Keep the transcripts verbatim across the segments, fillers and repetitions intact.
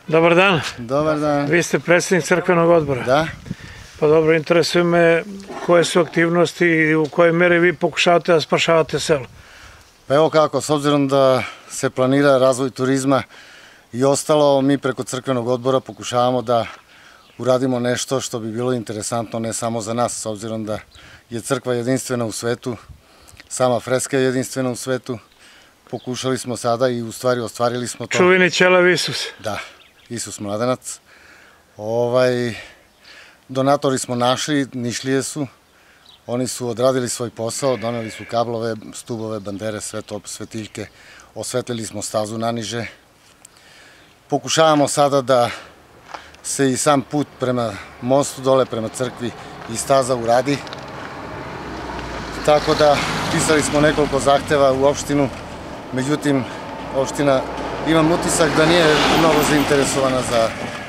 Dobar dan. Dobar dan. Vi ste predsjednik crkvenog odbora. Da. Pa dobro, interesuje me koje su aktivnosti i u kojoj meri vi pokušavate da spašavate selo. Pa evo kako, s obzirom da se planira razvoj turizma i ostalo, mi preko crkvenog odbora pokušavamo da uradimo nešto što bi bilo interesantno ne samo za nas, s obzirom da je crkva jedinstvena u svetu, sama freska je jedinstvena u svetu. Pokušali smo sada i u stvari ostvarili smo to. Čuveni ćelav Isus. Da, Isus Mladenac. Ovaj, donatori smo našli, Nišlije su. Oni su odradili svoj posao, doneli su kablove, stubove, bandere, sve to, svetiljke. Osvetlili smo stazu naniže. Pokušavamo sada da se i sam put prema mostu dole, prema crkvi i staza uradi. Tako da pisali smo nekoliko zahteva u opštinu, međutim, opština, imam utisak da nije mnogo zainteresovana za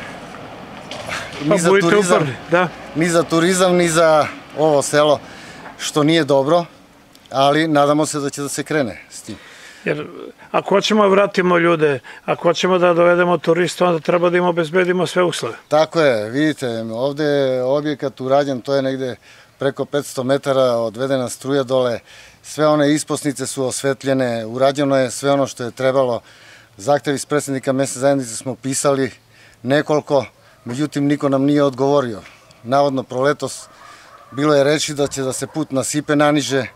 ni za turizam, ni za turizam, ni za ovo selo, što nije dobro, ali nadamo se da će da se krene s tim. Jer ako hoćemo da vratimo ljude, ako hoćemo da dovedemo turista, onda treba da im obezbedimo sve uslove. Tako je, vidite, ovde je objekat urađen, to je negde preko petsto metara, odvedena struja dole, sve one isposnice su osvetljene, urađeno je sve ono što je trebalo. Zahtev iz predsjednika mesne zajednice smo pisali nekoliko, međutim niko nam nije odgovorio. Navodno proletos bilo je reči da će da se put nasipe naniže,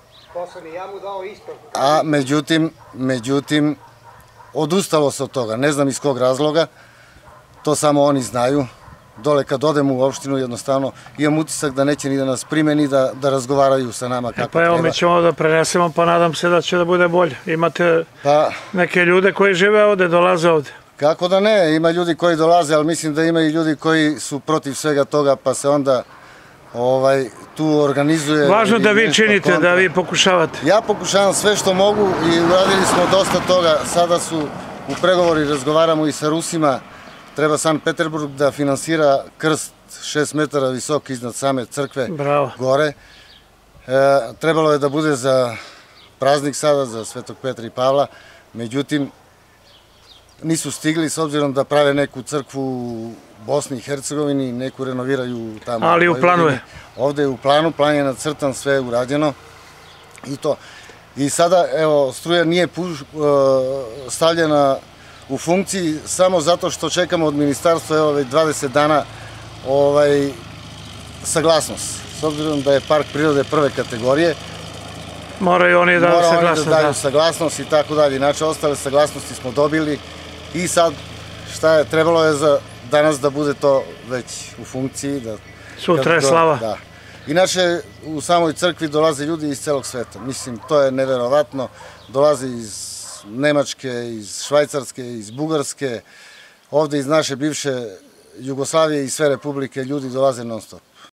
a međutim, međutim, odustalo se od toga, ne znam iz kog razloga, to samo oni znaju. Dole kad odemo u opštinu jednostavno imam utisak da neće ni da nas primeni, da, da razgovaraju sa nama kako treba. Pa evo mi ćemo da prenesemo, pa nadam se da će da bude bolje. Imate pa, neke ljude koji žive ovde, dolaze ovde? Kako da ne, ima ljudi koji dolaze, ali mislim da ima i ljudi koji su protiv svega toga, pa se onda ovaj, tu organizuje... Važno da vi činite, kontra. Da vi pokušavate. Ja pokušavam sve što mogu i uradili smo dosta toga. Sada su u pregovori, razgovaramo i sa Rusima. Treba Sankt Peterburg da finansira krst šest metara visok iznad same crkve. Bravo. Gore. E, trebalo je da bude za praznik sada, za Svetog Petra i Pavla. Međutim, nisu stigli s obzirom da prave neku crkvu u Bosni i Hercegovini, neku renoviraju tamo. Ali u planu je? Ovde je u planu, plan je nacrtan, sve je urađeno i to. I sada, evo, struja nije puš, stavljena u funkciji samo zato što čekamo od ministarstva, evo, već dvadeset dana ovaj, saglasnost. S obzirom da je park prirode prve kategorije, moraju oni da daju saglasnost. Moraju oni da daju saglasnost i tako dalje. Inače, ostale saglasnosti smo dobili i sad, šta je, trebalo je za danas da bude to već u funkciji. Sutra je slava. Da. Inače, u samoj crkvi dolaze ljudi iz celog sveta. Mislim, to je neverovatno. Dolaze iz Nemačke, iz Švajcarske, iz Bugarske, ovde iz naše bivše Jugoslavije i sve republike ljudi dolaze non stop.